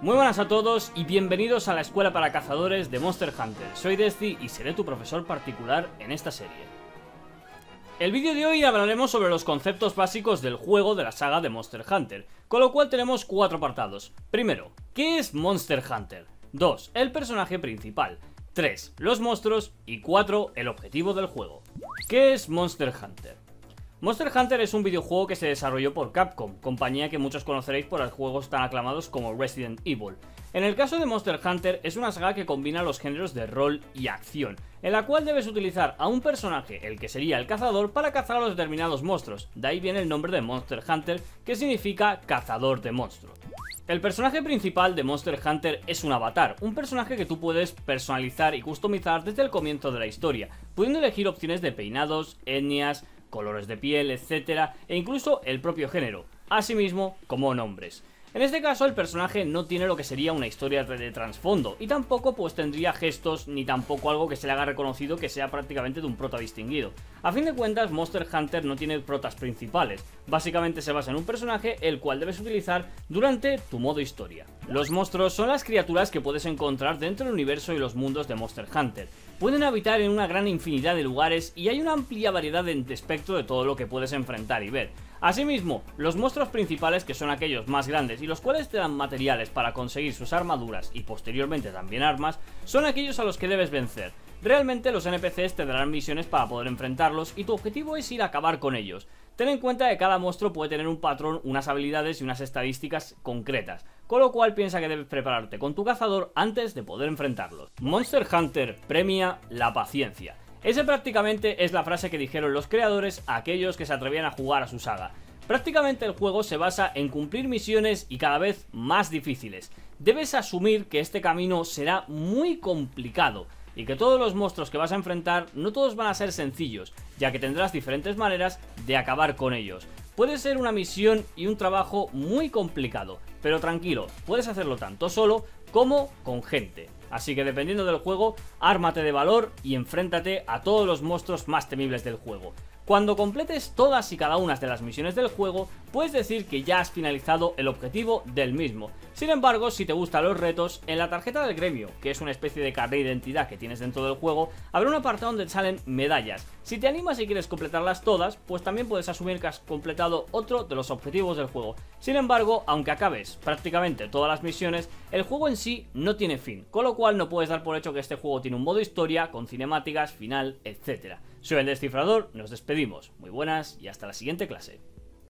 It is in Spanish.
Muy buenas a todos y bienvenidos a la escuela para cazadores de Monster Hunter. Soy Desti y seré tu profesor particular en esta serie. El vídeo de hoy hablaremos sobre los conceptos básicos del juego de la saga de Monster Hunter, con lo cual tenemos 4 apartados. Primero, ¿qué es Monster Hunter? 2, el personaje principal. 3, los monstruos. Y 4, el objetivo del juego. ¿Qué es Monster Hunter? Monster Hunter es un videojuego que se desarrolló por Capcom, compañía que muchos conoceréis por los juegos tan aclamados como Resident Evil. En el caso de Monster Hunter es una saga que combina los géneros de rol y acción, en la cual debes utilizar a un personaje, el que sería el cazador, para cazar a los determinados monstruos. De ahí viene el nombre de Monster Hunter, que significa cazador de monstruos. El personaje principal de Monster Hunter es un avatar, un personaje que tú puedes personalizar y customizar desde el comienzo de la historia, pudiendo elegir opciones de peinados, etnias, colores de piel, etcétera, e incluso el propio género, asimismo como nombres. En este caso el personaje no tiene lo que sería una historia de trasfondo y tampoco pues tendría gestos ni tampoco algo que se le haga reconocido que sea prácticamente de un prota distinguido. A fin de cuentas Monster Hunter no tiene protas principales, básicamente se basa en un personaje el cual debes utilizar durante tu modo historia. Los monstruos son las criaturas que puedes encontrar dentro del universo y los mundos de Monster Hunter. Pueden habitar en una gran infinidad de lugares y hay una amplia variedad de espectro de todo lo que puedes enfrentar y ver. Asimismo, los monstruos principales, que son aquellos más grandes y los cuales te dan materiales para conseguir sus armaduras y posteriormente también armas, son aquellos a los que debes vencer. Realmente los NPCs te darán misiones para poder enfrentarlos y tu objetivo es ir a acabar con ellos. Ten en cuenta que cada monstruo puede tener un patrón, unas habilidades y unas estadísticas concretas, con lo cual piensa que debes prepararte con tu cazador antes de poder enfrentarlos. Monster Hunter premia la paciencia. Esa prácticamente es la frase que dijeron los creadores a aquellos que se atrevían a jugar a su saga. Prácticamente el juego se basa en cumplir misiones y cada vez más difíciles. Debes asumir que este camino será muy complicado y que todos los monstruos que vas a enfrentar no todos van a ser sencillos, ya que tendrás diferentes maneras de acabar con ellos. Puede ser una misión y un trabajo muy complicado, pero tranquilo, puedes hacerlo tanto solo como con gente. Así que dependiendo del juego, ármate de valor y enfréntate a todos los monstruos más temibles del juego. Cuando completes todas y cada una de las misiones del juego, puedes decir que ya has finalizado el objetivo del mismo. Sin embargo, si te gustan los retos, en la tarjeta del gremio, que es una especie de carnet de identidad que tienes dentro del juego, habrá un apartado donde salen medallas. Si te animas y quieres completarlas todas, pues también puedes asumir que has completado otro de los objetivos del juego. Sin embargo, aunque acabes prácticamente todas las misiones, el juego en sí no tiene fin, con lo cual no puedes dar por hecho que este juego tiene un modo historia, con cinemáticas, final, etc. Soy el Descifrador, nos despedimos, muy buenas y hasta la siguiente clase.